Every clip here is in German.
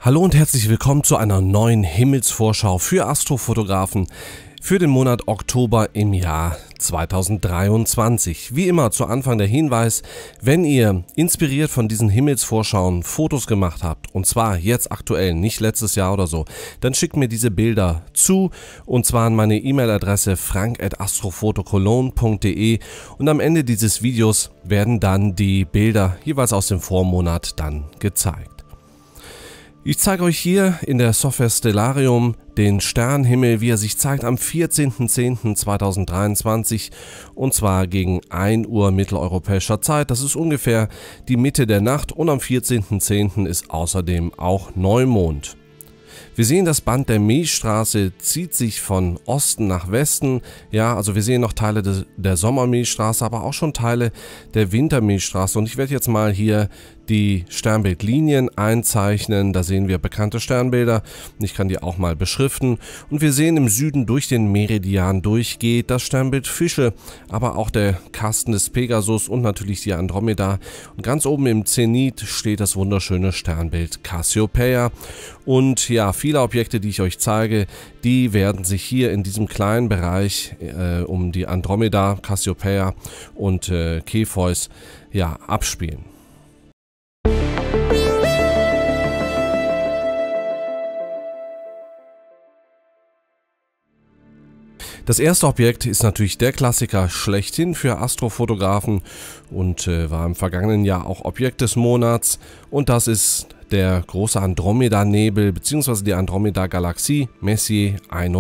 Hallo und herzlich willkommen zu einer neuen Himmelsvorschau für Astrofotografen für den Monat Oktober im Jahr 2023. Wie immer zu Anfang der Hinweis, wenn ihr inspiriert von diesen Himmelsvorschauen Fotos gemacht habt, und zwar jetzt aktuell, nicht letztes Jahr oder so, dann schickt mir diese Bilder zu, und zwar an meine E-Mail-Adresse frank@astrofotocologne.de, und am Ende dieses Videos werden dann die Bilder jeweils aus dem Vormonat dann gezeigt. Ich zeige euch hier in der Software Stellarium den Sternenhimmel, wie er sich zeigt am 14.10.2023, und zwar gegen 1 Uhr mitteleuropäischer Zeit. Das ist ungefähr die Mitte der Nacht, und am 14.10. ist außerdem auch Neumond. Wir sehen, das Band der Milchstraße zieht sich von Osten nach Westen. Ja, also wir sehen noch Teile der Sommermilchstraße, aber auch schon Teile der Wintermilchstraße. Und ich werde jetzt mal hier die Sternbildlinien einzeichnen. Da sehen wir bekannte Sternbilder. Ich kann die auch mal beschriften. Und wir sehen im Süden durch den Meridian durchgeht das Sternbild Fische, aber auch der Kasten des Pegasus und natürlich die Andromeda. Und ganz oben im Zenit steht das wunderschöne Sternbild Cassiopeia. Und ja, viele Objekte, die ich euch zeige, die werden sich hier in diesem kleinen Bereich um die Andromeda, Cassiopeia und Cepheus ja, abspielen. Das erste Objekt ist natürlich der Klassiker schlechthin für Astrofotografen und war im vergangenen Jahr auch Objekt des Monats, und das ist der große Andromeda-Nebel bzw. die Andromeda-Galaxie Messier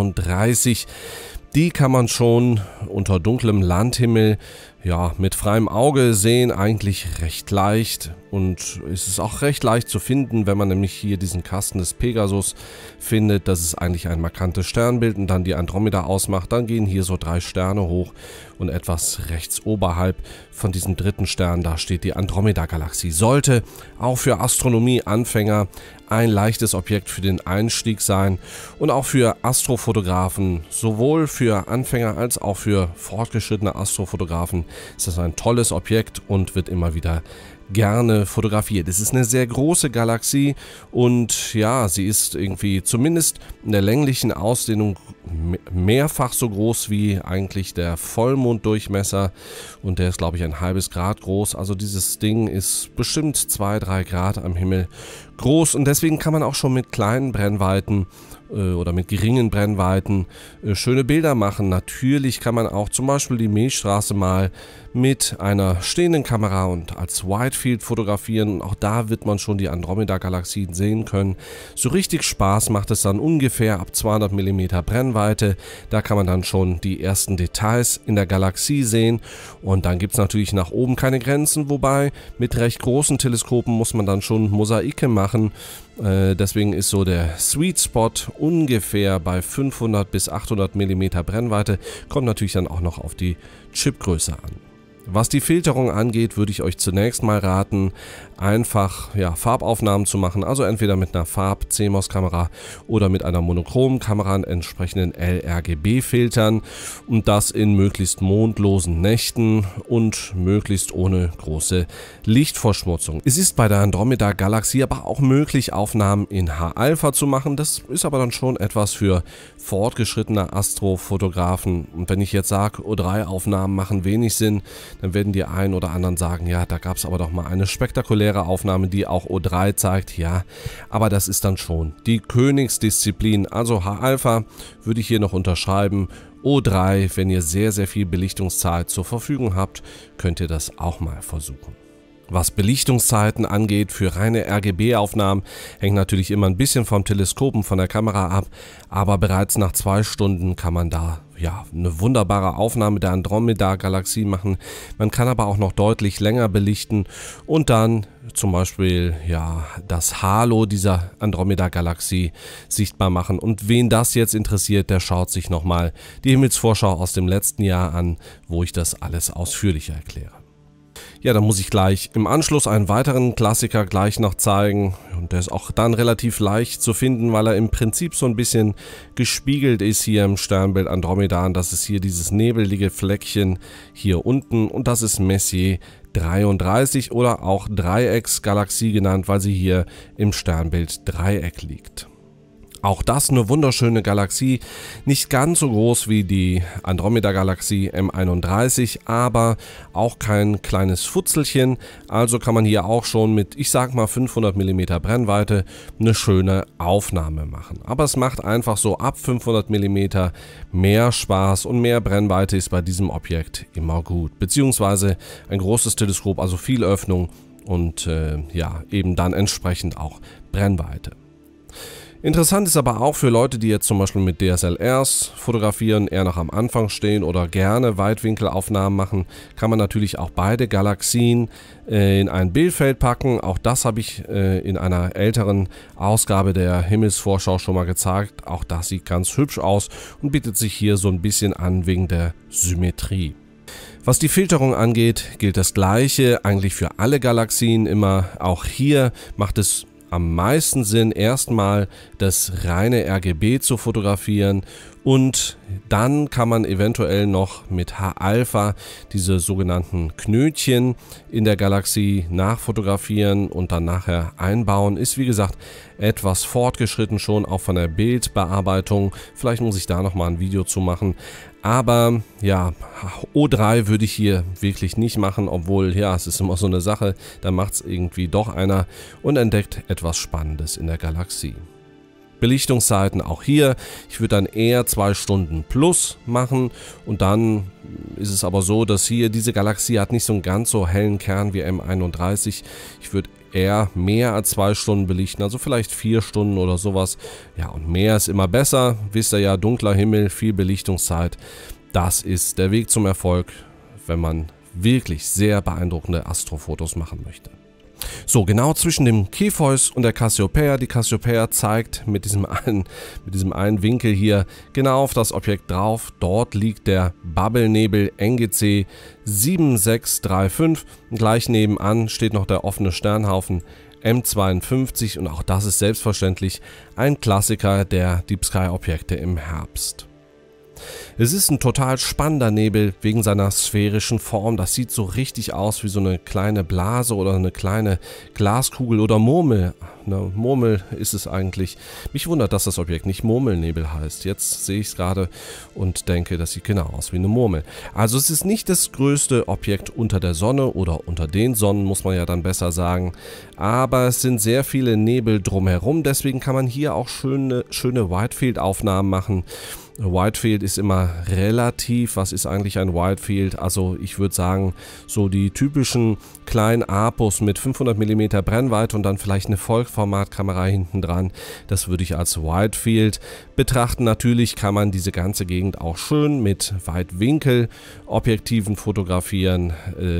31. Die kann man schon unter dunklem Landhimmel ja, mit freiem Auge sehen, eigentlich recht leicht, und es ist auch recht leicht zu finden, wenn man nämlich hier diesen Kasten des Pegasus findet. Das ist eigentlich ein markantes Sternbild und dann die Andromeda ausmacht. Dann gehen hier so 3 Sterne hoch und etwas rechts oberhalb von diesem dritten Stern, da steht die Andromeda-Galaxie. Sollte auch für Astronomie-Anfänger ein leichtes Objekt für den Einstieg sein und auch für Astrofotografen, sowohl für Anfänger als auch für fortgeschrittene Astrofotografen ist das ein tolles Objekt und wird immer wieder gerne fotografiert. Es ist eine sehr große Galaxie und ja, sie ist irgendwie zumindest in der länglichen Ausdehnung mehrfach so groß wie eigentlich der Vollmonddurchmesser, und der ist, glaube ich, ein halbes Grad groß. Also dieses Ding ist bestimmt 2-3 Grad am Himmel groß, und deswegen kann man auch schon mit kleinen Brennweiten oder mit geringen Brennweiten schöne Bilder machen. Natürlich kann man auch zum Beispiel die Milchstraße mal mit einer stehenden Kamera und als Widefield fotografieren. Auch da wird man schon die Andromeda-Galaxien sehen können. So richtig Spaß macht es dann ungefähr ab 200 mm Brennweite. Da kann man dann schon die ersten Details in der Galaxie sehen, und dann gibt es natürlich nach oben keine Grenzen, wobei mit recht großen Teleskopen muss man dann schon Mosaike machen. Deswegen ist so der Sweet Spot ungefähr bei 500 bis 800 mm Brennweite, kommt natürlich dann auch noch auf die Chipgröße an. Was die Filterung angeht, würde ich euch zunächst mal raten, einfach ja, Farbaufnahmen zu machen, also entweder mit einer Farb-CMOS-Kamera oder mit einer monochromen Kamera in entsprechenden LRGB-Filtern, und das in möglichst mondlosen Nächten und möglichst ohne große Lichtverschmutzung. Es ist bei der Andromeda-Galaxie aber auch möglich, Aufnahmen in H-Alpha zu machen. Das ist aber dann schon etwas für fortgeschrittene Astrofotografen, und wenn ich jetzt sage, O3-Aufnahmen machen wenig Sinn, dann werden die einen oder anderen sagen, ja, da gab es aber doch mal eine spektakuläre Aufnahme, die auch O3 zeigt. Ja, aber das ist dann schon die Königsdisziplin. Also H-Alpha würde ich hier noch unterschreiben. O3, wenn ihr sehr, sehr viel Belichtungszeit zur Verfügung habt, könnt ihr das auch mal versuchen. Was Belichtungszeiten angeht für reine RGB-Aufnahmen, hängt natürlich immer ein bisschen vom Teleskop und von der Kamera ab, aber bereits nach 2 Stunden kann man da ja eine wunderbare Aufnahme der Andromeda-Galaxie machen. Man kann aber auch noch deutlich länger belichten und dann zum Beispiel ja das Halo dieser Andromeda-Galaxie sichtbar machen. Und wen das jetzt interessiert, der schaut sich nochmal die Himmelsvorschau aus dem letzten Jahr an, wo ich das alles ausführlicher erkläre. Ja, dann muss ich gleich im Anschluss einen weiteren Klassiker gleich noch zeigen. Und der ist auch dann relativ leicht zu finden, weil er im Prinzip so ein bisschen gespiegelt ist hier im Sternbild Andromedan. Das ist hier dieses nebelige Fleckchen hier unten und das ist Messier 33 oder auch Dreiecksgalaxie genannt, weil sie hier im Sternbild Dreieck liegt. Auch das eine wunderschöne Galaxie, nicht ganz so groß wie die Andromeda-Galaxie M31, aber auch kein kleines Futzelchen, also kann man hier auch schon mit, ich sag mal 500 mm Brennweite eine schöne Aufnahme machen. Aber es macht einfach so ab 500 mm mehr Spaß und mehr Brennweite ist bei diesem Objekt immer gut, beziehungsweise ein großes Teleskop, also viel Öffnung und ja, eben dann entsprechend auch Brennweite. Interessant ist aber auch für Leute, die jetzt zum Beispiel mit DSLRs fotografieren, eher noch am Anfang stehen oder gerne Weitwinkelaufnahmen machen, kann man natürlich auch beide Galaxien in ein Bildfeld packen. Auch das habe ich in einer älteren Ausgabe der Himmelsvorschau schon mal gezeigt. Auch das sieht ganz hübsch aus und bietet sich hier so ein bisschen an wegen der Symmetrie. Was die Filterung angeht, gilt das Gleiche eigentlich für alle Galaxien immer. Auch hier macht es am meisten Sinn, erstmal das reine RGB zu fotografieren und dann kann man eventuell noch mit H-Alpha diese sogenannten Knötchen in der Galaxie nachfotografieren und dann nachher einbauen. Ist wie gesagt etwas fortgeschritten schon, auch von der Bildbearbeitung. Vielleicht muss ich da nochmal ein Video zu machen. Aber ja, O3 würde ich hier wirklich nicht machen, obwohl, ja, es ist immer so eine Sache, da macht es irgendwie doch einer und entdeckt etwas Spannendes in der Galaxie. Belichtungszeiten auch hier, ich würde dann eher 2 Stunden plus machen und dann ist es aber so, dass hier diese Galaxie hat nicht so einen ganz so hellen Kern wie M31. Ich würde eher mehr als 2 Stunden belichten, also vielleicht 4 Stunden oder sowas. Ja, und mehr ist immer besser. Wisst ihr ja, dunkler Himmel, viel Belichtungszeit. Das ist der Weg zum Erfolg, wenn man wirklich sehr beeindruckende Astrofotos machen möchte. So, genau zwischen dem Cepheus und der Cassiopeia. Die Cassiopeia zeigt mit diesem einen Winkel hier genau auf das Objekt drauf. Dort liegt der Bubble-Nebel NGC 7635. Gleich nebenan steht noch der offene Sternhaufen M52 und auch das ist selbstverständlich ein Klassiker der Deep Sky Objekte im Herbst. Es ist ein total spannender Nebel wegen seiner sphärischen Form. Das sieht so richtig aus wie so eine kleine Blase oder eine kleine Glaskugel oder Murmel. Eine Murmel ist es eigentlich. Mich wundert, dass das Objekt nicht Murmelnebel heißt. Jetzt sehe ich es gerade und denke, das sieht genau aus wie eine Murmel. Also es ist nicht das größte Objekt unter der Sonne oder unter den Sonnen, muss man ja dann besser sagen. Aber es sind sehr viele Nebel drumherum. Deswegen kann man hier auch schöne Whitefield-Aufnahmen machen. Whitefield ist immer relativ. Was ist eigentlich ein Whitefield? Also ich würde sagen, so die typischen kleinen Apus mit 500 mm Brennweite und dann vielleicht eine Vollformatkamera hinten dran. Das würde ich als Whitefield betrachten. Natürlich kann man diese ganze Gegend auch schön mit Weitwinkelobjektiven fotografieren.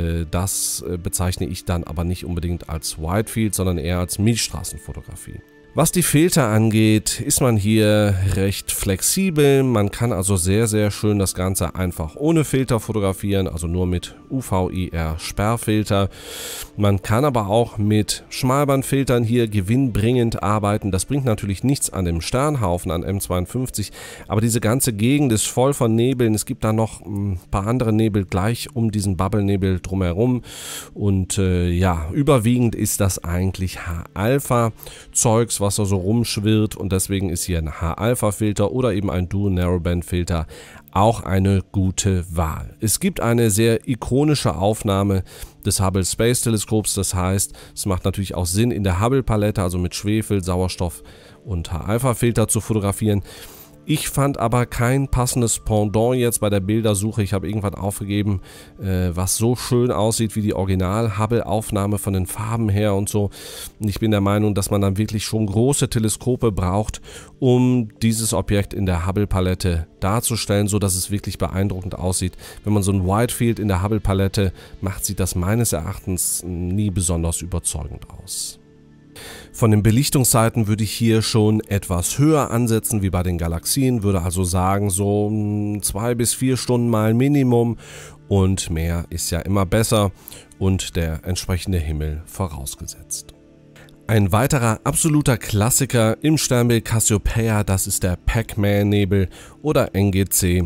Das bezeichne ich dann aber nicht unbedingt als Whitefield, sondern eher als Milchstraßenfotografie. Was die Filter angeht, ist man hier recht flexibel. Man kann also sehr, sehr schön das Ganze einfach ohne Filter fotografieren, also nur mit UV-IR-Sperrfilter. Man kann aber auch mit Schmalbandfiltern hier gewinnbringend arbeiten. Das bringt natürlich nichts an dem Sternhaufen, an M52, aber diese ganze Gegend ist voll von Nebeln. Es gibt da noch ein paar andere Nebel gleich um diesen Bubble-Nebel drumherum und ja, überwiegend ist das eigentlich H-Alpha-Zeugs, was da so rumschwirrt und deswegen ist hier ein H-Alpha-Filter oder eben ein Dual Narrowband-Filter auch eine gute Wahl. Es gibt eine sehr ikonische Aufnahme des Hubble Space Teleskops, das heißt, es macht natürlich auch Sinn, in der Hubble-Palette, also mit Schwefel, Sauerstoff und H-Alpha-Filter zu fotografieren. Ich fand aber kein passendes Pendant jetzt bei der Bildersuche. Ich habe irgendwann aufgegeben, was so schön aussieht wie die Original-Hubble-Aufnahme von den Farben her und so. Und ich bin der Meinung, dass man dann wirklich schon große Teleskope braucht, um dieses Objekt in der Hubble-Palette darzustellen, so dass es wirklich beeindruckend aussieht. Wenn man so ein Whitefield in der Hubble-Palette macht, sieht das meines Erachtens nie besonders überzeugend aus. Von den Belichtungszeiten würde ich hier schon etwas höher ansetzen wie bei den Galaxien, würde also sagen so 2 bis 4 Stunden mal Minimum und mehr ist ja immer besser. und der entsprechende Himmel vorausgesetzt. Ein weiterer absoluter Klassiker im Sternbild Cassiopeia, das ist der Pac-Man-Nebel oder NGC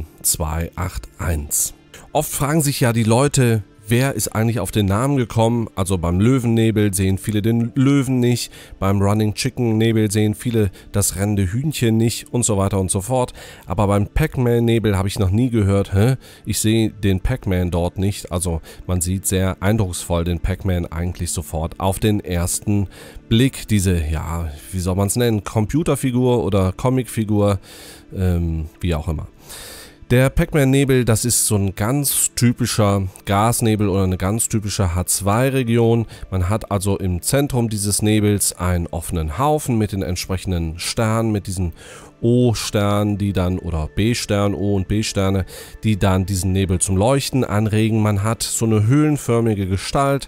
281. Oft fragen sich ja die Leute, wer ist eigentlich auf den Namen gekommen? Also beim Löwennebel sehen viele den Löwen nicht, beim Running Chicken Nebel sehen viele das rennende Hühnchen nicht und so weiter und so fort. Aber beim Pac-Man Nebel habe ich noch nie gehört, ich sehe den Pac-Man dort nicht. Also man sieht sehr eindrucksvoll den Pac-Man eigentlich sofort auf den ersten Blick. Diese, ja, wie soll man es nennen, Computerfigur oder Comicfigur, wie auch immer. Der Pac-Man-Nebel, das ist so ein ganz typischer Gasnebel oder eine ganz typische H2-Region. Man hat also im Zentrum dieses Nebels einen offenen Haufen mit den entsprechenden Sternen, mit diesen O-Sternen, die dann, oder B-Stern, O- und B-Sterne, die dann diesen Nebel zum Leuchten anregen. Man hat so eine höhlenförmige Gestalt,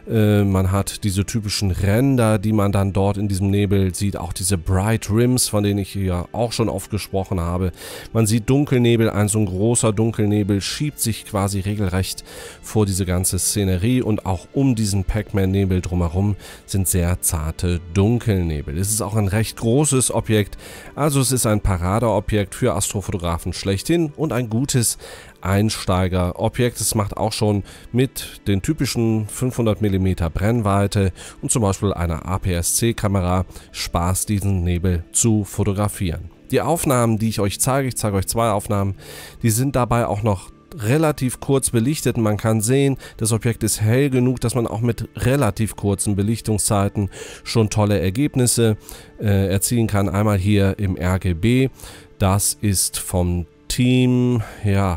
man hat diese typischen Ränder, die man dann dort in diesem Nebel sieht, auch diese Bright Rims, von denen ich hier auch schon oft gesprochen habe. Man sieht Dunkelnebel, so ein großer Dunkelnebel schiebt sich quasi regelrecht vor diese ganze Szenerie und auch um diesen Pac-Man-Nebel drumherum sind sehr zarte Dunkelnebel. Es ist auch ein recht großes Objekt, also es ist ein Paradeobjekt für Astrofotografen schlechthin und ein gutes Einsteigerobjekt. Es macht auch schon mit den typischen 500 mm Brennweite und zum Beispiel einer APS-C-Kamera Spaß, diesen Nebel zu fotografieren. Die Aufnahmen, die ich zeige euch 2 Aufnahmen, die sind dabei auch noch relativ kurz belichtet. Man kann sehen, das Objekt ist hell genug, dass man auch mit relativ kurzen Belichtungszeiten schon tolle Ergebnisse erzielen kann. Einmal hier im RGB, das ist vom Team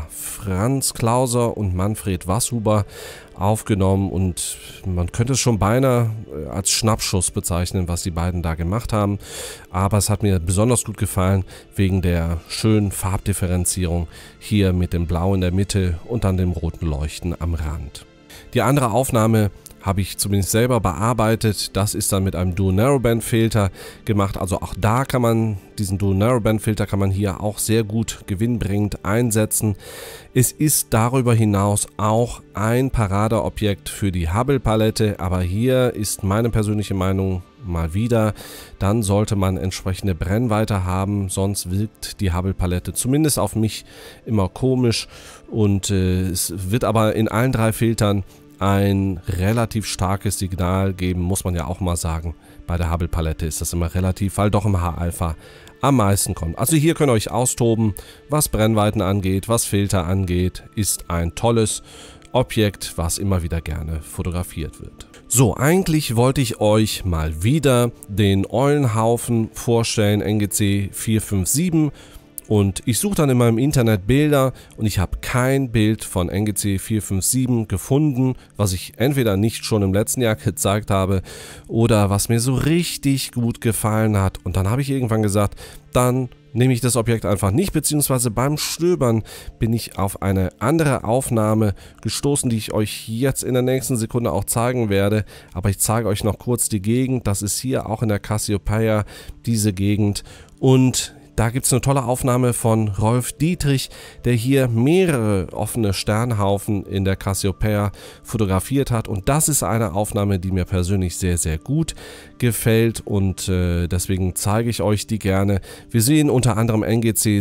Franz Klauser und Manfred Wasshuber aufgenommen und man könnte es schon beinahe als Schnappschuss bezeichnen, was die beiden da gemacht haben. Aber es hat mir besonders gut gefallen wegen der schönen Farbdifferenzierung hier mit dem Blau in der Mitte und dann dem roten Leuchten am Rand. Die andere Aufnahme habe ich zumindest selber bearbeitet. Das ist dann mit einem Dual Narrowband Filter gemacht. Also auch da kann man diesen Dual Narrowband Filter kann man hier auch sehr gut gewinnbringend einsetzen. Es ist darüber hinaus auch ein Paradeobjekt für die Hubble Palette, aber hier ist meine persönliche Meinung mal wieder, dann sollte man entsprechende Brennweite haben, sonst wirkt die Hubble Palette zumindest auf mich immer komisch und es wird aber in allen 3 Filtern ein relativ starkes Signal geben, muss man ja auch mal sagen. Bei der Hubble Palette ist das immer relativ, weil doch im H-Alpha am meisten kommt. Also hier könnt ihr euch austoben, was Brennweiten angeht, was Filter angeht, ist ein tolles Objekt, was immer wieder gerne fotografiert wird. So, eigentlich wollte ich euch mal wieder den Eulenhaufen vorstellen, NGC 457. Und ich suche dann immer im Internet Bilder und ich habe kein Bild von NGC 457 gefunden, was ich entweder nicht schon im letzten Jahr gezeigt habe oder was mir so richtig gut gefallen hat. Und dann habe ich irgendwann gesagt, dann nehme ich das Objekt einfach nicht, beziehungsweise beim Stöbern bin ich auf eine andere Aufnahme gestoßen, die ich euch jetzt in der nächsten Sekunde auch zeigen werde. Aber ich zeige euch noch kurz die Gegend. Das ist hier auch in der Cassiopeia, diese Gegend. Und da gibt es eine tolle Aufnahme von Rolf Dietrich, der hier mehrere offene Sternhaufen in der Cassiopeia fotografiert hat. Und das ist eine Aufnahme, die mir persönlich sehr, sehr gut gefällt und deswegen zeige ich euch die gerne. Wir sehen unter anderem NGC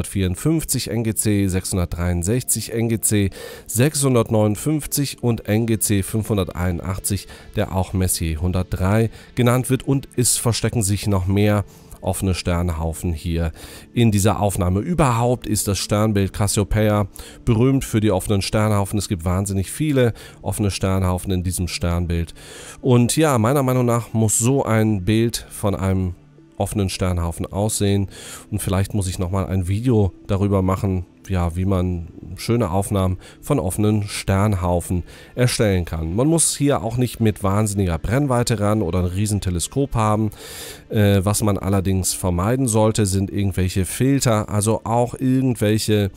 654, NGC 663, NGC 659 und NGC 581, der auch Messier 103 genannt wird, und es verstecken sich noch mehr offene Sternhaufen hier in dieser Aufnahme. Überhaupt ist das Sternbild Cassiopeia berühmt für die offenen Sternhaufen. Es gibt wahnsinnig viele offene Sternhaufen in diesem Sternbild. Und ja, meiner Meinung nach muss so ein Bild von einem offenen Sternhaufen aussehen. Und vielleicht muss ich nochmal ein Video darüber machen, ja, wie man schöne Aufnahmen von offenen Sternhaufen erstellen kann. Man muss hier auch nicht mit wahnsinniger Brennweite ran oder ein riesen Teleskop haben. Was man allerdings vermeiden sollte, sind irgendwelche Filter, also auch irgendwelche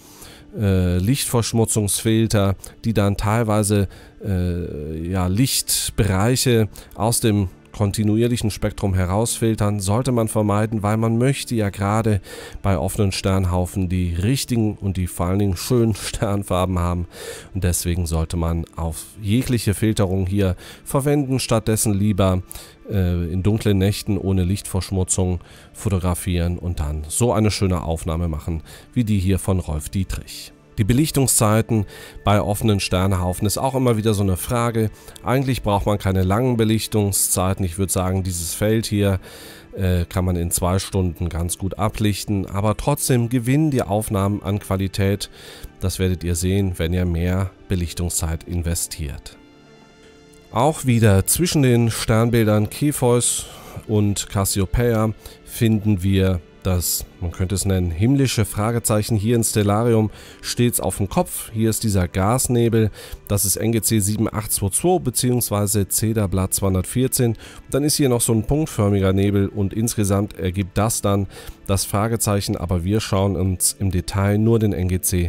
Lichtverschmutzungsfilter, die dann teilweise Lichtbereiche aus dem kontinuierlichen Spektrum herausfiltern, sollte man vermeiden, weil man möchte ja gerade bei offenen Sternhaufen die richtigen und die vor allen Dingen schönen Sternfarben haben. Und deswegen sollte man auf jegliche Filterung hier verwenden, stattdessen lieber in dunklen Nächten ohne Lichtverschmutzung fotografieren und dann so eine schöne Aufnahme machen, wie die hier von Rolf Dietrich. Die Belichtungszeiten bei offenen Sternhaufen ist auch immer wieder so eine Frage. Eigentlich braucht man keine langen Belichtungszeiten. Ich würde sagen, dieses Feld hier kann man in 2 Stunden ganz gut ablichten, aber trotzdem gewinnen die Aufnahmen an Qualität. Das werdet ihr sehen, wenn ihr mehr Belichtungszeit investiert. Auch wieder zwischen den Sternbildern Cepheus und Cassiopeia finden wir das, man könnte es nennen, himmlische Fragezeichen hier in Stellarium stets auf dem Kopf. Hier ist dieser Gasnebel, das ist NGC 7822 bzw. Cederblatt 214. Dann ist hier noch so ein punktförmiger Nebel und insgesamt ergibt das dann das Fragezeichen, aber wir schauen uns im Detail nur den NGC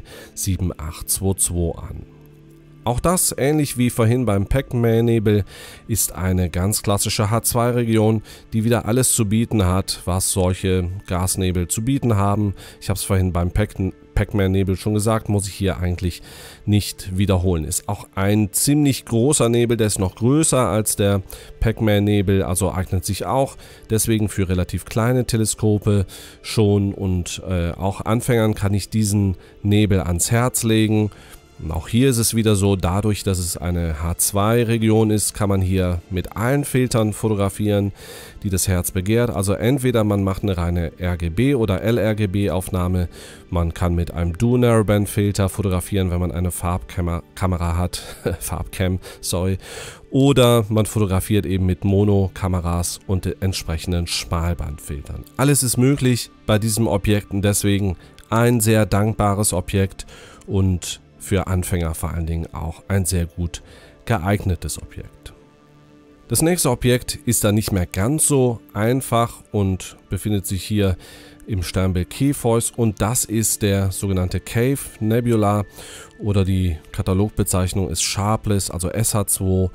7822 an. Auch das, ähnlich wie vorhin beim Pac-Man-Nebel, ist eine ganz klassische H2-Region, die wieder alles zu bieten hat, was solche Gasnebel zu bieten haben. Ich habe es vorhin beim Pac-Man-Nebel schon gesagt, muss ich hier eigentlich nicht wiederholen. Ist auch ein ziemlich großer Nebel, der ist noch größer als der Pac-Man-Nebel, also eignet sich auch deswegen für relativ kleine Teleskope schon und auch Anfängern kann ich diesen Nebel ans Herz legen. Und auch hier ist es wieder so, dadurch, dass es eine H2-Region ist, kann man hier mit allen Filtern fotografieren, die das Herz begehrt. Also entweder man macht eine reine RGB- oder LRGB-Aufnahme, man kann mit einem Dual-Narrowband-Filter fotografieren, wenn man eine Farbkamera hat, Farbcam, sorry, oder man fotografiert eben mit Mono-Kameras und entsprechenden Schmalbandfiltern. Alles ist möglich bei diesem Objekt und deswegen ein sehr dankbares Objekt und für Anfänger vor allen Dingen auch ein sehr gut geeignetes Objekt. Das nächste Objekt ist dann nicht mehr ganz so einfach und befindet sich hier im Sternbild Cepheus und das ist der sogenannte Cave Nebula oder die Katalogbezeichnung ist Sharpless, also SH2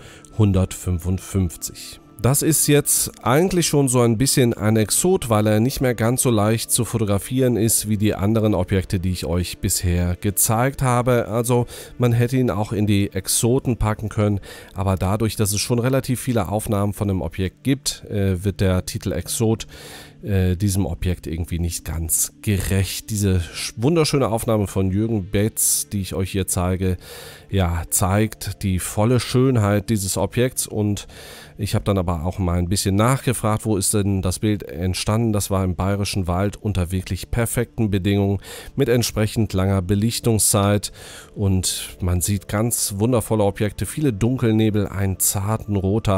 155. Das ist jetzt eigentlich schon so ein bisschen ein Exot, weil er nicht mehr ganz so leicht zu fotografieren ist wie die anderen Objekte, die ich euch bisher gezeigt habe. Also man hätte ihn auch in die Exoten packen können, aber dadurch, dass es schon relativ viele Aufnahmen von dem Objekt gibt, wird der Titel Exot diesem Objekt irgendwie nicht ganz gerecht. Diese wunderschöne Aufnahme von Jürgen Betz, die ich euch hier zeige, ja, zeigt die volle Schönheit dieses Objekts und ich habe dann aber auch mal ein bisschen nachgefragt, wo ist denn das Bild entstanden. Das war im Bayerischen Wald unter wirklich perfekten Bedingungen mit entsprechend langer Belichtungszeit und man sieht ganz wundervolle Objekte, viele Dunkelnebel, einen zarten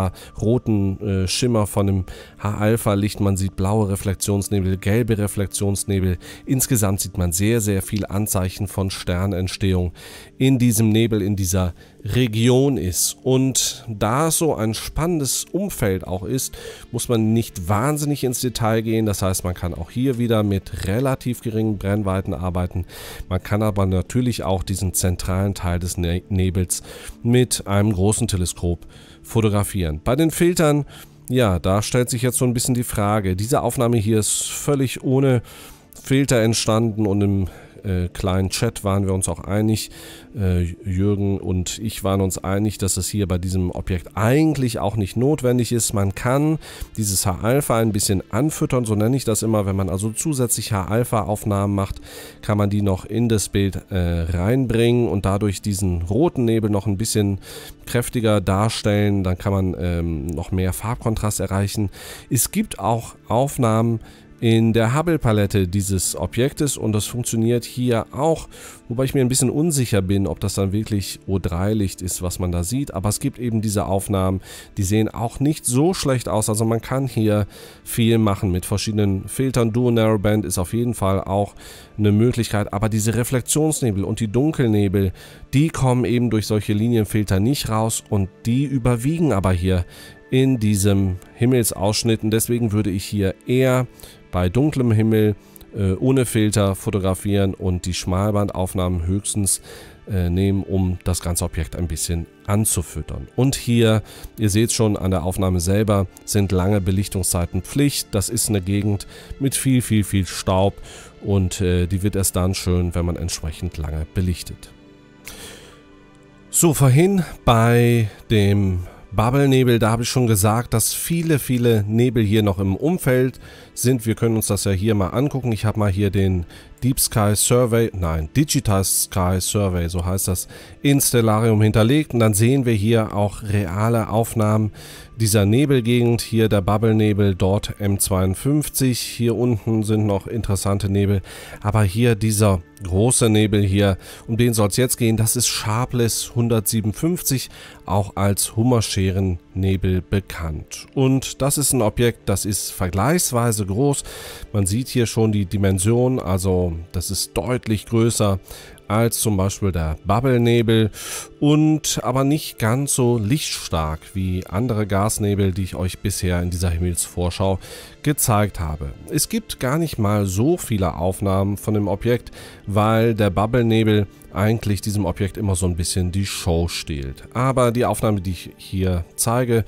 roten Schimmer von dem H-Alpha-Licht, man sieht blaue Reflexionsnebel, gelbe Reflexionsnebel. Insgesamt sieht man sehr, sehr viel Anzeichen von Sternentstehung in diesem Nebel, in dieser Region ist. Und da es so ein spannendes Umfeld auch ist, muss man nicht wahnsinnig ins Detail gehen. Das heißt, man kann auch hier wieder mit relativ geringen Brennweiten arbeiten. Man kann aber natürlich auch diesen zentralen Teil des Nebels mit einem großen Teleskop fotografieren. Bei den Filtern, ja, da stellt sich jetzt so ein bisschen die Frage. Diese Aufnahme hier ist völlig ohne Filter entstanden und im kleinen Chat waren wir uns auch einig, Jürgen und ich waren uns einig, dass es hier bei diesem Objekt eigentlich auch nicht notwendig ist. Man kann dieses H-Alpha ein bisschen anfüttern, so nenne ich das immer. Wenn man also zusätzlich H-Alpha-Aufnahmen macht, kann man die noch in das Bild reinbringen und dadurch diesen roten Nebel noch ein bisschen kräftiger darstellen. Dann kann man noch mehr Farbkontrast erreichen. Es gibt auch Aufnahmen in der Hubble-Palette dieses Objektes und das funktioniert hier auch, wobei ich mir ein bisschen unsicher bin, ob das dann wirklich O3-Licht ist, was man da sieht, aber es gibt eben diese Aufnahmen, die sehen auch nicht so schlecht aus, also man kann hier viel machen mit verschiedenen Filtern. Dual Narrowband ist auf jeden Fall auch eine Möglichkeit, aber diese Reflexionsnebel und die Dunkelnebel, die kommen eben durch solche Linienfilter nicht raus und die überwiegen aber hier in diesem Himmelsausschnitt und deswegen würde ich hier eher bei dunklem Himmel ohne Filter fotografieren und die Schmalbandaufnahmen höchstens nehmen, um das ganze Objekt ein bisschen anzufüttern. Und hier, ihr seht schon an der Aufnahme selber, sind lange Belichtungszeiten Pflicht. Das ist eine Gegend mit viel Staub und die wird erst dann schön, wenn man entsprechend lange belichtet. So, vorhin bei dem Bubble-Nebel, da habe ich schon gesagt, dass viele Nebel hier noch im Umfeld sind. Wir können uns das ja hier mal angucken. Ich habe mal hier den Digital Sky Survey, so heißt das, in Stellarium hinterlegt. Und dann sehen wir hier auch reale Aufnahmen dieser Nebelgegend. Hier der Bubble-Nebel, dort M52. Hier unten sind noch interessante Nebel. Aber hier dieser große Nebel hier, um den soll es jetzt gehen, das ist Sharpless 157, auch als Hummerscheren-Nebel bekannt. Und das ist ein Objekt, das ist vergleichsweise groß. Man sieht hier schon die Dimension, also das ist deutlich größer als zum Beispiel der Bubble-Nebel und aber nicht ganz so lichtstark wie andere Gasnebel, die ich euch bisher in dieser Himmelsvorschau gezeigt habe. Es gibt gar nicht mal so viele Aufnahmen von dem Objekt, weil der Bubble-Nebel eigentlich diesem Objekt immer so ein bisschen die Show stiehlt. Aber die Aufnahme, die ich hier zeige,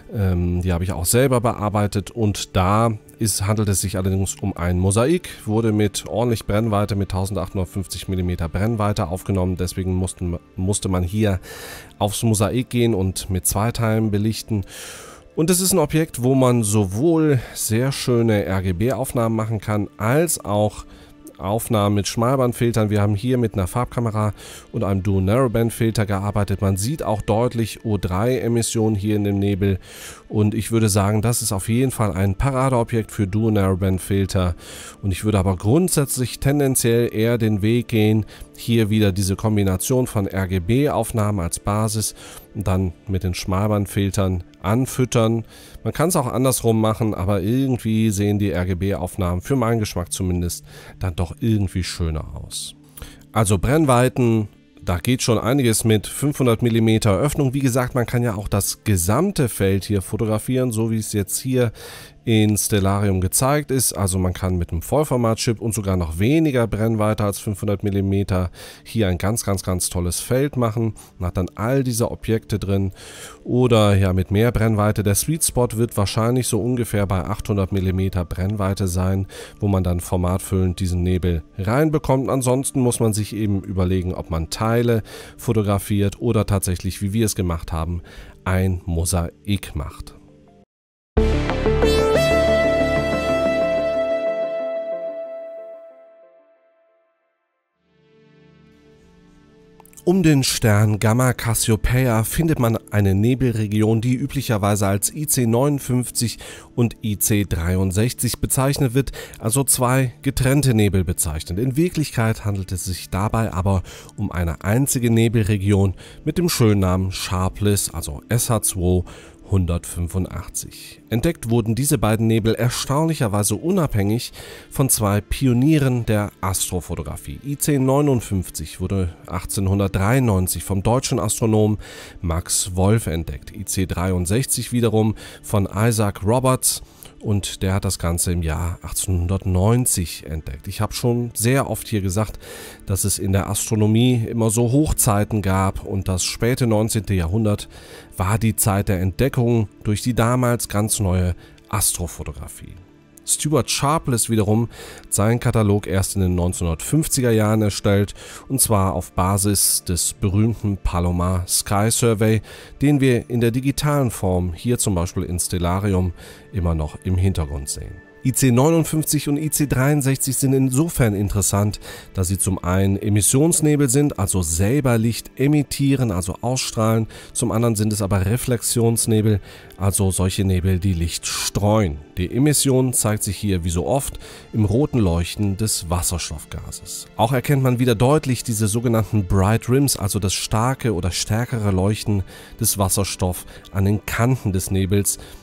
die habe ich auch selber bearbeitet und da handelt es sich allerdings um ein Mosaik, wurde mit ordentlich Brennweite, mit 1850 mm Brennweite aufgenommen, deswegen musste man hier aufs Mosaik gehen und mit Zweiteilen belichten. Und es ist ein Objekt, wo man sowohl sehr schöne RGB-Aufnahmen machen kann, als auch Aufnahmen mit Schmalbandfiltern. Wir haben hier mit einer Farbkamera und einem Dual Narrowband Filter gearbeitet. Man sieht auch deutlich O3-Emissionen hier in dem Nebel und ich würde sagen, das ist auf jeden Fall ein Paradeobjekt für Dual Narrowband Filter und ich würde aber grundsätzlich tendenziell eher den Weg gehen, hier wieder diese Kombination von RGB-Aufnahmen als Basis und dann mit den Schmalbandfiltern anfüttern. Man kann es auch andersrum machen, aber irgendwie sehen die RGB-Aufnahmen, für meinen Geschmack zumindest, dann doch irgendwie schöner aus. Also Brennweiten, da geht schon einiges mit 500 mm Öffnung. Wie gesagt, man kann ja auch das gesamte Feld hier fotografieren, so wie es jetzt hier in Stellarium gezeigt ist. Also man kann mit einem Vollformat-Chip und sogar noch weniger Brennweite als 500 mm hier ein ganz tolles Feld machen. Man hat dann all diese Objekte drin oder ja mit mehr Brennweite. Der Sweet Spot wird wahrscheinlich so ungefähr bei 800 mm Brennweite sein, wo man dann formatfüllend diesen Nebel reinbekommt. Ansonsten muss man sich eben überlegen, ob man Teile fotografiert oder tatsächlich, wie wir es gemacht haben, ein Mosaik macht. Um den Stern Gamma Cassiopeia findet man eine Nebelregion, die üblicherweise als IC59 und IC63 bezeichnet wird, also zwei getrennte Nebel bezeichnet. In Wirklichkeit handelt es sich dabei aber um eine einzige Nebelregion mit dem schönen Namen Sharpless, also SH2 185. Entdeckt wurden diese beiden Nebel erstaunlicherweise unabhängig von zwei Pionieren der Astrofotografie. IC59 wurde 1893 vom deutschen Astronomen Max Wolf entdeckt, IC63 wiederum von Isaac Roberts und der hat das Ganze im Jahr 1890 entdeckt. Ich habe schon sehr oft hier gesagt, dass es in der Astronomie immer so Hochzeiten gab und das späte 19. Jahrhundert war die Zeit der Entdeckung durch die damals ganz neue Astrofotografie. Stuart Sharpless wiederum hat seinen Katalog erst in den 1950er Jahren erstellt und zwar auf Basis des berühmten Palomar Sky Survey, den wir in der digitalen Form hier zum Beispiel in Stellarium immer noch im Hintergrund sehen. IC59 und IC63 sind insofern interessant, dass sie zum einen Emissionsnebel sind, also selber Licht emittieren, also ausstrahlen, zum anderen sind es aber Reflexionsnebel, also solche Nebel, die Licht streuen. Die Emission zeigt sich hier wie so oft im roten Leuchten des Wasserstoffgases. Auch erkennt man wieder deutlich diese sogenannten Bright Rims, also das starke oder stärkere Leuchten des Wasserstoff an den Kanten des Nebels,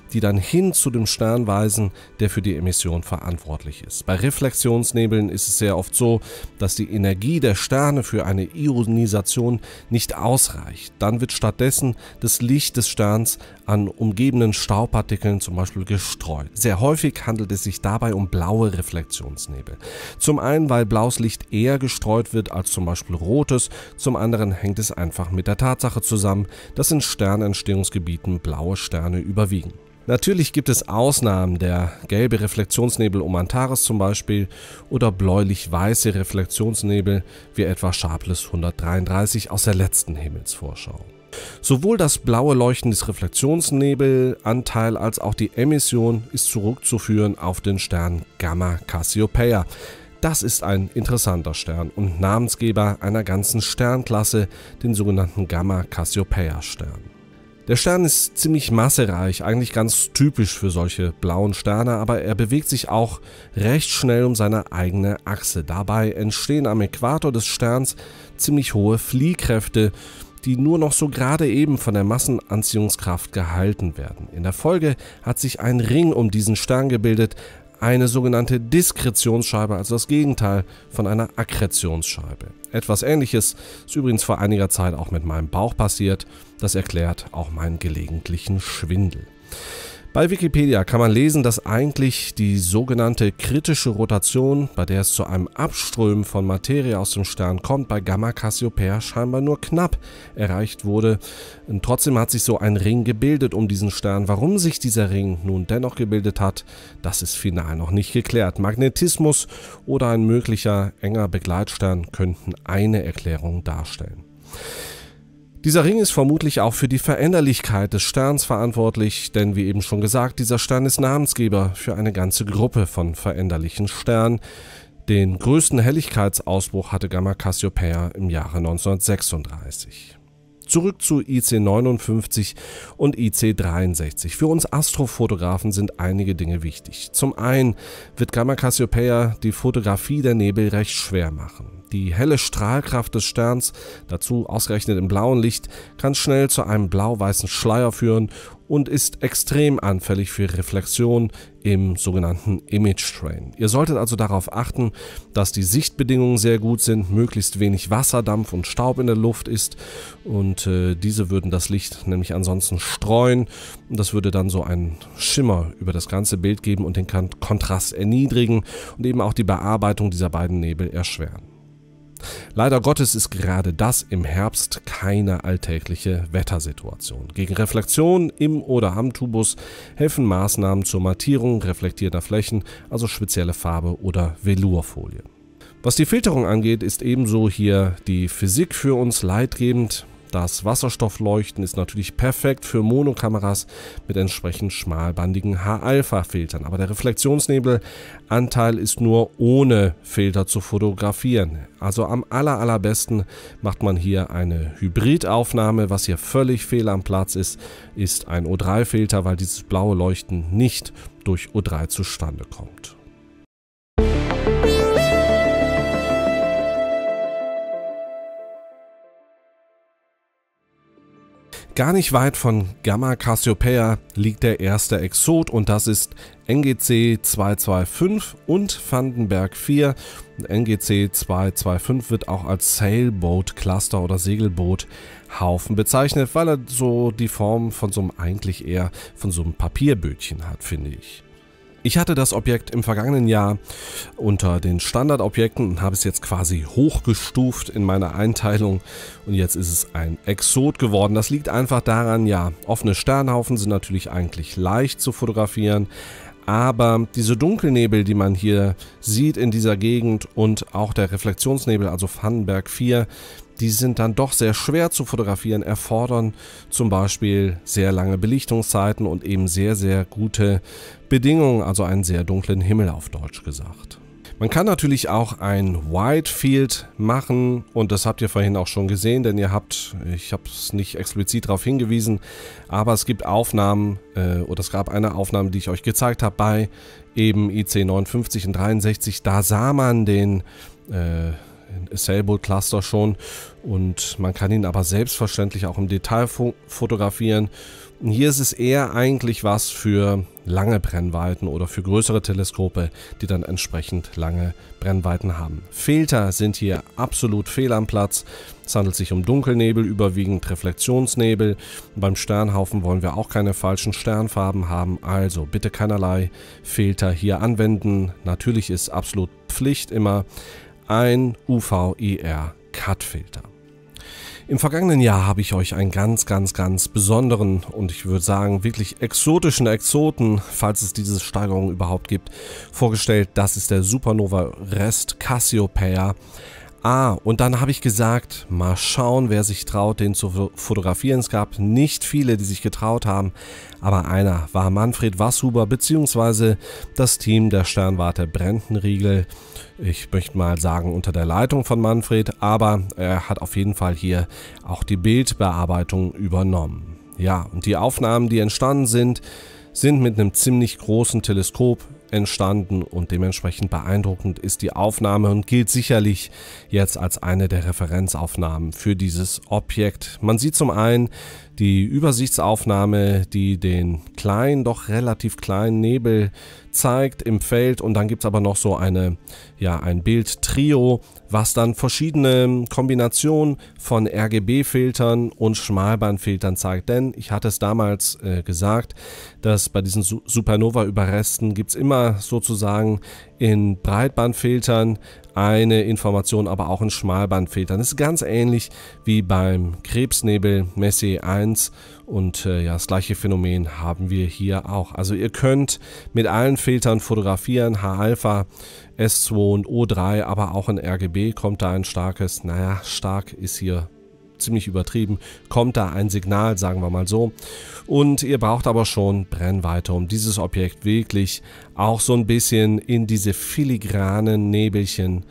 die dann hin zu dem Stern weisen, der für die Emission verantwortlich ist. Bei Reflexionsnebeln ist es sehr oft so, dass die Energie der Sterne für eine Ionisation nicht ausreicht. Dann wird stattdessen das Licht des Sterns an umgebenden Staubpartikeln zum Beispiel gestreut. Sehr häufig handelt es sich dabei um blaue Reflexionsnebel. Zum einen, weil blaues Licht eher gestreut wird als zum Beispiel rotes, zum anderen hängt es einfach mit der Tatsache zusammen, dass in Sternentstehungsgebieten blaue Sterne überwiegen. Natürlich gibt es Ausnahmen, der gelbe Reflexionsnebel um Antares zum Beispiel oder bläulich-weiße Reflexionsnebel wie etwa Sharpless 133 aus der letzten Himmelsvorschau. Sowohl das blaue Leuchten des Reflexionsnebelanteil als auch die Emission ist zurückzuführen auf den Stern Gamma Cassiopeia. Das ist ein interessanter Stern und Namensgeber einer ganzen Sternklasse, den sogenannten Gamma Cassiopeia Stern. Der Stern ist ziemlich massereich, eigentlich ganz typisch für solche blauen Sterne, aber er bewegt sich auch recht schnell um seine eigene Achse. Dabei entstehen am Äquator des Sterns ziemlich hohe Fliehkräfte, die nur noch so gerade eben von der Massenanziehungskraft gehalten werden. In der Folge hat sich ein Ring um diesen Stern gebildet, eine sogenannte Diskretionsscheibe, also das Gegenteil von einer Akkretionsscheibe. Etwas Ähnliches ist übrigens vor einiger Zeit auch mit meinem Bauch passiert. Das erklärt auch meinen gelegentlichen Schwindel. Bei Wikipedia kann man lesen, dass eigentlich die sogenannte kritische Rotation, bei der es zu einem Abströmen von Materie aus dem Stern kommt, bei Gamma Cassiopeia scheinbar nur knapp erreicht wurde. Und trotzdem hat sich so ein Ring gebildet um diesen Stern. Warum sich dieser Ring nun dennoch gebildet hat, das ist final noch nicht geklärt. Magnetismus oder ein möglicher enger Begleitstern könnten eine Erklärung darstellen. Dieser Ring ist vermutlich auch für die Veränderlichkeit des Sterns verantwortlich, denn wie eben schon gesagt, dieser Stern ist Namensgeber für eine ganze Gruppe von veränderlichen Sternen. Den größten Helligkeitsausbruch hatte Gamma Cassiopeia im Jahre 1936. Zurück zu IC 59 und IC 63. Für uns Astrofotografen sind einige Dinge wichtig. Zum einen wird Gamma Cassiopeia die Fotografie der Nebel recht schwer machen. Die helle Strahlkraft des Sterns, dazu ausgerechnet im blauen Licht, kann schnell zu einem blau-weißen Schleier führen und ist extrem anfällig für Reflexion im sogenannten Image Train. Ihr solltet also darauf achten, dass die Sichtbedingungen sehr gut sind, möglichst wenig Wasserdampf und Staub in der Luft ist und diese würden das Licht nämlich ansonsten streuen und das würde dann so einen Schimmer über das ganze Bild geben und den Kontrast erniedrigen und eben auch die Bearbeitung dieser beiden Nebel erschweren. Leider Gottes ist gerade das im Herbst keine alltägliche Wettersituation. Gegen Reflexion im oder am Tubus helfen Maßnahmen zur Mattierung reflektierter Flächen, also spezielle Farbe oder Velurfolie. Was die Filterung angeht, ist ebenso hier die Physik für uns leitgebend. Das Wasserstoffleuchten ist natürlich perfekt für Monokameras mit entsprechend schmalbandigen H-Alpha-Filtern, aber der Reflexionsnebelanteil ist nur ohne Filter zu fotografieren. Also am allerbesten macht man hier eine Hybridaufnahme. Was hier völlig fehl am Platz ist, ist ein O3-Filter, weil dieses blaue Leuchten nicht durch O3 zustande kommt. Gar nicht weit von Gamma Cassiopeia liegt der erste Exot und das ist NGC 225 und Vandenberg 4. NGC 225 wird auch als Sailboat Cluster oder Segelboothaufen bezeichnet, weil er so die Form von so einem eigentlich eher von so einem Papierbötchen hat, finde ich. Ich hatte das Objekt im vergangenen Jahr unter den Standardobjekten und habe es jetzt quasi hochgestuft in meiner Einteilung und jetzt ist es ein Exot geworden. Das liegt einfach daran, ja, offene Sternhaufen sind natürlich eigentlich leicht zu fotografieren, aber diese Dunkelnebel, die man hier sieht in dieser Gegend und auch der Reflexionsnebel, also Vandenberg 4, die sind dann doch sehr schwer zu fotografieren, erfordern zum Beispiel sehr lange Belichtungszeiten und eben sehr gute Bedingungen, also einen sehr dunklen Himmel auf Deutsch gesagt. Man kann natürlich auch ein Wide Field machen und das habt ihr vorhin auch schon gesehen, denn ich habe es nicht explizit darauf hingewiesen, aber es gibt Aufnahmen oder es gab eine Aufnahme, die ich euch gezeigt habe bei eben IC 59 und 63, da sah man den Assailable Cluster schon, und man kann ihn aber selbstverständlich auch im Detail fotografieren. Und hier ist es eher eigentlich was für lange Brennweiten oder für größere Teleskope, die dann entsprechend lange Brennweiten haben. Filter sind hier absolut fehl am Platz. Es handelt sich um Dunkelnebel, überwiegend Reflexionsnebel. Beim Sternhaufen wollen wir auch keine falschen Sternfarben haben, also bitte keinerlei Filter hier anwenden. Natürlich ist absolut Pflicht immer ein UV-IR-Cut-Filter. Im vergangenen Jahr habe ich euch einen ganz besonderen und ich würde sagen wirklich exotischen Exoten, falls es diese Steigerung überhaupt gibt, vorgestellt. Das ist der Supernova Rest Cassiopeia A. Und dann habe ich gesagt, mal schauen, wer sich traut, den zu fotografieren. Es gab nicht viele, die sich getraut haben, aber einer war Manfred Wasshuber bzw. das Team der Sternwarte Brendenriegel. Ich möchte mal sagen, unter der Leitung von Manfred, aber er hat auf jeden Fall hier auch die Bildbearbeitung übernommen. Ja, und die Aufnahmen, die entstanden sind mit einem ziemlich großen Teleskop entstanden und dementsprechend beeindruckend ist die Aufnahme und gilt sicherlich jetzt als eine der Referenzaufnahmen für dieses Objekt. Man sieht zum einen die Übersichtsaufnahme, die den kleinen, doch relativ kleinen Nebel zeigt im Feld, und dann gibt es aber noch so ein Bildtrio, was dann verschiedene Kombinationen von RGB-Filtern und Schmalbandfiltern zeigt. Denn ich hatte es damals gesagt, dass bei diesen Supernova-Überresten gibt es immer sozusagen in Breitbandfiltern eine Information, aber auch in Schmalbandfiltern. Das ist ganz ähnlich wie beim Krebsnebel Messier 1 und das gleiche Phänomen haben wir hier auch. Also ihr könnt mit allen Filtern fotografieren, H-Alpha, S2 und O3, aber auch in RGB kommt da ein starkes, stark ist hier ziemlich übertrieben, kommt da ein Signal, sagen wir mal so. Und ihr braucht aber schon Brennweite, um dieses Objekt wirklich auch so ein bisschen in diese filigranen Nebelchen,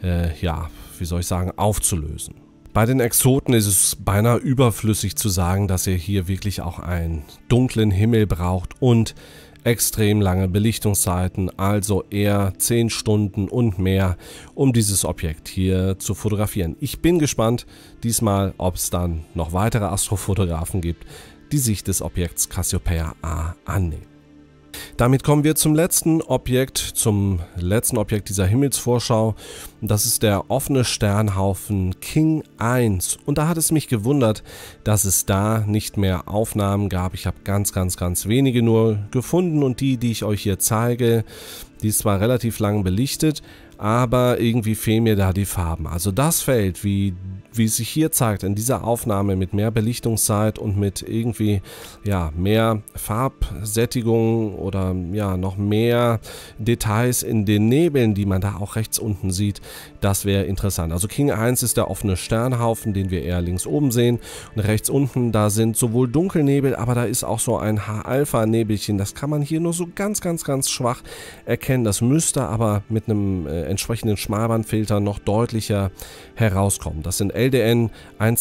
aufzulösen. Bei den Exoten ist es beinahe überflüssig zu sagen, dass ihr hier wirklich auch einen dunklen Himmel braucht und extrem lange Belichtungszeiten, also eher 10 Stunden und mehr, um dieses Objekt hier zu fotografieren. Ich bin gespannt diesmal, ob es dann noch weitere Astrofotografen gibt, die sich des Objekts Cassiopeia A annehmen. Damit kommen wir zum letzten Objekt dieser Himmelsvorschau. Das ist der offene Sternhaufen King 1. Und da hat es mich gewundert, dass es da nicht mehr Aufnahmen gab. Ich habe ganz wenige nur gefunden, und die ich euch hier zeige, die ist zwar relativ lang belichtet, aber irgendwie fehlen mir da die Farben. Also das Feld, wie es sich hier zeigt in dieser Aufnahme mit mehr Belichtungszeit und mit irgendwie mehr Farbsättigung oder noch mehr Details in den Nebeln, die man da auch rechts unten sieht, das wäre interessant. Also King 1 ist der offene Sternhaufen, den wir eher links oben sehen, und rechts unten, da sind sowohl Dunkelnebel, aber da ist auch so ein H-Alpha-Nebelchen. Das kann man hier nur so ganz schwach erkennen. Das müsste aber mit einem entsprechenden Schmalbandfilter noch deutlicher herauskommen. Das sind LDN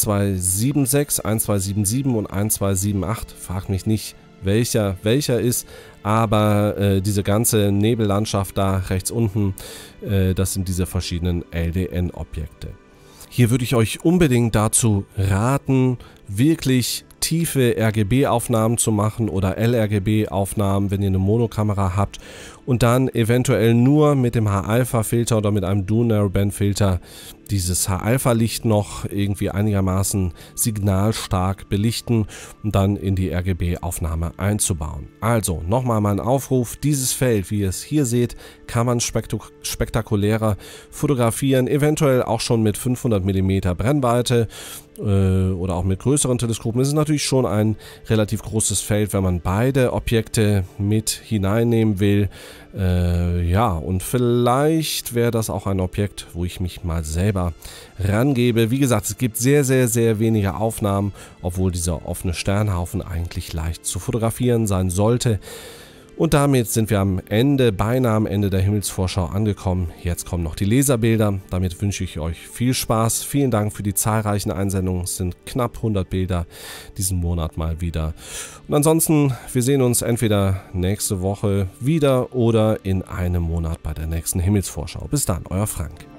1276, 1277 und 1278. Fragt mich nicht, welcher ist, aber diese ganze Nebellandschaft da rechts unten, das sind diese verschiedenen LDN-Objekte. Hier würde ich euch unbedingt dazu raten, wirklich tiefe RGB-Aufnahmen zu machen oder LRGB-Aufnahmen, wenn ihr eine Monokamera habt, und dann eventuell nur mit dem H-Alpha-Filter oder mit einem Dual-Narrowband-Filter dieses H-Alpha-Licht noch irgendwie einigermaßen signalstark belichten und dann in die RGB-Aufnahme einzubauen. Also nochmal mein Aufruf: Dieses Feld, wie ihr es hier seht, kann man spektakulärer fotografieren, eventuell auch schon mit 500 mm Brennweite oder auch mit größeren Teleskopen. Es ist natürlich schon ein relativ großes Feld, wenn man beide Objekte mit hineinnehmen will. Und vielleicht wäre das auch ein Objekt, wo ich mich mal selber rangebe. Wie gesagt, es gibt sehr wenige Aufnahmen, obwohl dieser offene Sternhaufen eigentlich leicht zu fotografieren sein sollte. Und damit sind wir beinahe am Ende der Himmelsvorschau angekommen. Jetzt kommen noch die Laserbilder. Damit wünsche ich euch viel Spaß. Vielen Dank für die zahlreichen Einsendungen. Es sind knapp 100 Bilder diesen Monat mal wieder. Und ansonsten, wir sehen uns entweder nächste Woche wieder oder in einem Monat bei der nächsten Himmelsvorschau. Bis dann, euer Frank.